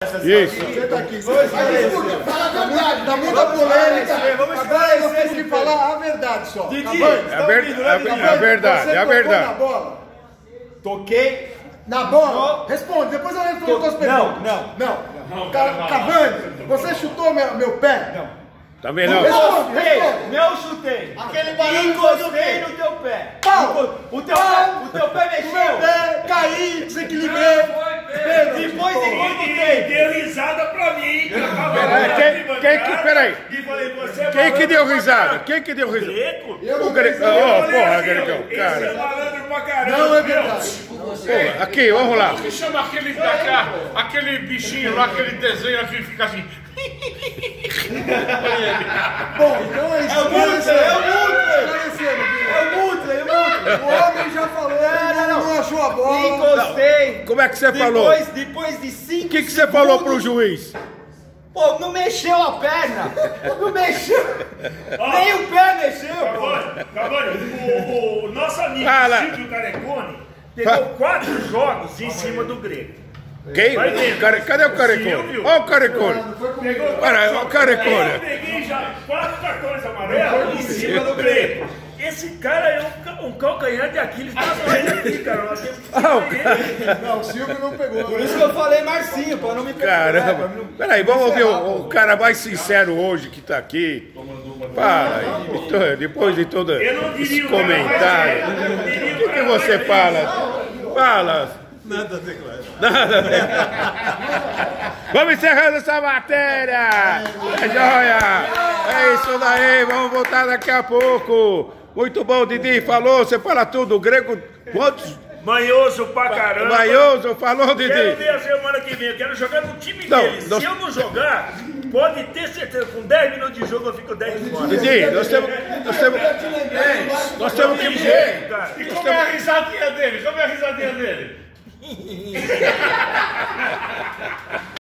Isso. Você tá aqui. Fala a verdade, dá muita polêmica. Agora eu tenho que falar a verdade só. Didi, a verdade, é a verdade. Na bola? Toquei na bola? Responde, depois eu respondo as tuas perguntas. Não. Cavani, você chutou meu pé? Não. Também não. Não chutei. Aquele barulho encostei no teu pé. O teu pé mexeu. Caí, desequilibrei. Depois encostei. Deu risada pra mim. Peraí. Quem que deu risada? Quem que deu risada? O Greco. Oh, porra, Grecão, Esse é cara. malandro pra caramba. Não é verdade. Porra, aqui, vamos lá. Me chama aquele bichinho lá, aquele desenho aqui que fica assim. Bom, então é isso. É o Mutley. O homem já falou, não achou a bola. Encostei. Como é que você falou? Depois de 5 O que você falou pro juiz? Pô, não mexeu a perna. Não mexeu. Nem o pé mexeu. Cavani, o nosso amigo Silvio Carecone pegou 4 jogos em cima do Grego. Quem? Cadê o Carecone? Olha o Carecone. Olha o Carecone. Eu peguei já 4 cartões amarelos em cima do Grego. Esse cara é um calcanhar de Aquiles pra nós aqui, cara. Não, o Silvio não pegou. Por isso que eu falei Marcinho, pra não me pegar. Caramba. Peraí, vamos ouvir o cara mais sincero hoje que tá aqui. Fala aí, depois de todo esse comentário. O que você fala? Fala. Nada a declarar. Vamos encerrando essa matéria. É joia. É isso daí. Vamos voltar daqui a pouco. Muito bom, Didi. Falou. Você fala tudo. O Grego, quantos? Manhoso pra caramba. Manhoso, falou, Didi. Quero ver a semana que vem. Eu quero jogar no time dele. Se eu não jogar, pode ter certeza. Com 10 minutos de jogo eu fico 10 fora. Didi, nós temos que... E como é a risadinha dele?